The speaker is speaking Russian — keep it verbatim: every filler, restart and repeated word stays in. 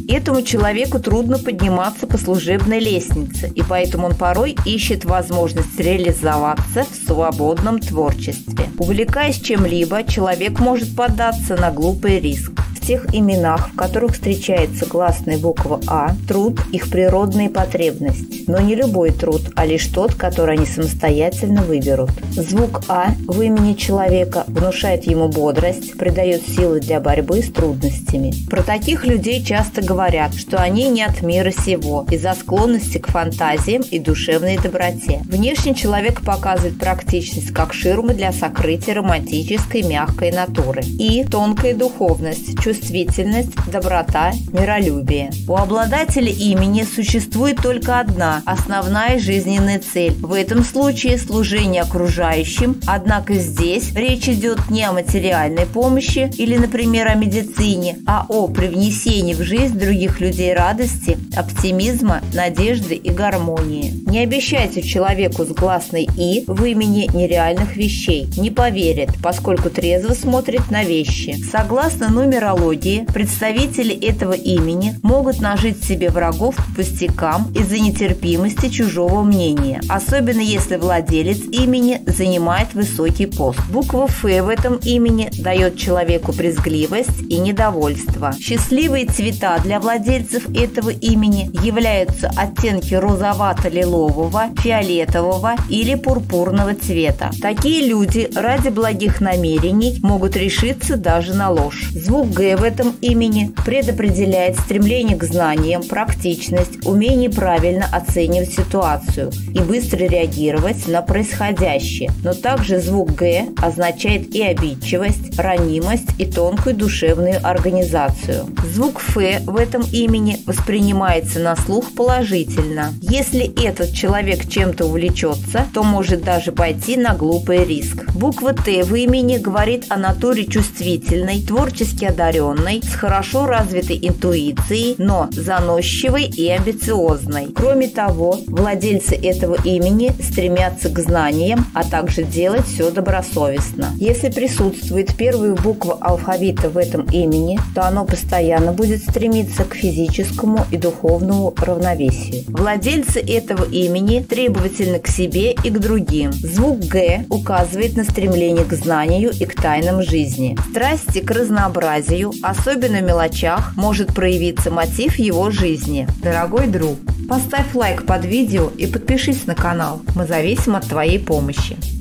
Этому человеку трудно подниматься по служебной лестнице, и поэтому он порой ищет возможность реализоваться в свободном творчестве. Увлекаясь чем-либо, человек может поддаться на глупый риск. В тех именах, в которых встречается гласная буква «А», труд – их природная потребность. Но не любой труд, а лишь тот, который они самостоятельно выберут. Звук «А» в имени человека внушает ему бодрость, придает силы для борьбы с трудностями. Про таких людей часто говорят, что они не от мира сего, из-за склонности к фантазиям и душевной доброте. Внешне человек показывает практичность как ширмы для сокрытия романтической мягкой натуры. И тонкая духовность, чувствительность, доброта, миролюбие. У обладателя имени существует только одна основная жизненная цель. В этом случае служение окружающим, однако здесь речь идет не о материальной помощи или, например, о медицине, а о привнесении в жизнь других людей радости, оптимизма, надежды и гармонии. Не обещайте человеку с гласной «и» в имени нереальных вещей. Не поверит, поскольку трезво смотрит на вещи. Согласно нумерологии, представители этого имени могут нажить себе врагов по пустякам из-за нетерпимости чужого мнения, особенно если владелец имени занимает высокий пост. Буква «Ф» в этом имени дает человеку брезгливость и недовольство. Счастливые цвета для владельцев этого имени являются оттенки розовато-лилового, фиолетового или пурпурного цвета. Такие люди ради благих намерений могут решиться даже на ложь. Звук «Г» в этом имени предопределяет стремление к знаниям, практичность, умение правильно оценивать ситуацию и быстро реагировать на происходящее. Но также звук «Г» означает и обидчивость, ранимость и тонкую душевную организацию. Звук «Ф» в этом имени воспринимается на слух положительно. Если этот человек чем-то увлечется, то может даже пойти на глупый риск. Буква «Т» в имени говорит о натуре чувствительной, творчески одаренной, с хорошо развитой интуицией, но заносчивой и амбициозной. Кроме того, владельцы этого имени стремятся к знаниям, а также делать все добросовестно. Если присутствует первая буква алфавита в этом имени, то оно постоянно будет стремиться к физическому и духовному равновесию. Владельцы этого имени требовательны к себе и к другим. Звук «Г» указывает на стремление к знанию и к тайнам жизни. Страсти к разнообразию, особенно в мелочах, может проявиться мотив его жизни. Дорогой друг, поставь лайк под видео и подпишись на канал. Мы зависим от твоей помощи.